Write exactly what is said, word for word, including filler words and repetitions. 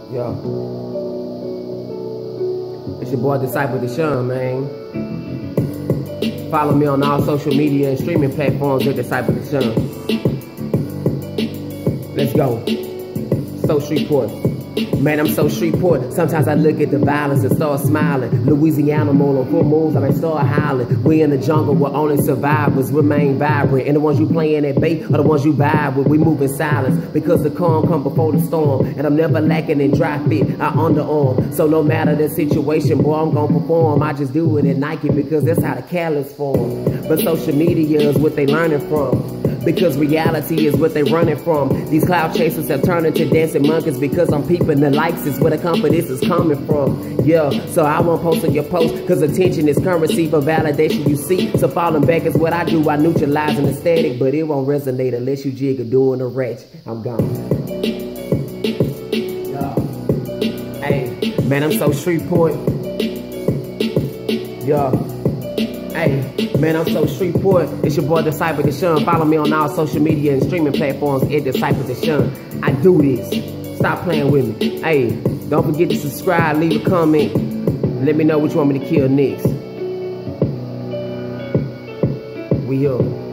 Yo. It's your boy Disciple Deshaun, man. Follow me on all social media and streaming platforms at Disciple Deshaun. Let's go. So Shreveport. Man, I'm so Shreveport. Sometimes I look at the violence and start smiling. Louisiana mole on full moves, I may start howling. We in the jungle where only survivors remain vibrant. And the ones you playing at bait are the ones you vibe with. We move in silence because the calm come before the storm. And I'm never lacking in dry fit, I underarm. So no matter the situation, boy, I'm gonna perform. I just do it at Nike because that's how the callous form. But social media is what they learning from, because reality is what they running from. These cloud chasers have turned into dancing monkeys because I'm peeping the likes is where the confidence is coming from. Yeah, so I won't post on your post because attention is currency for validation you see. So falling back is what I do. I neutralize an aesthetic, but it won't resonate unless you jiggle doing a ratchet. I'm gone. Yeah. Hey, man, I'm so Shreveport. Yeah. Hey, man, I'm so Shreveport. It's your boy Disciple Deshaun. Follow me on all social media and streaming platforms at Disciple Deshaun. I do this. Stop playing with me. Hey, don't forget to subscribe, leave a comment. Let me know what you want me to kill next. We up.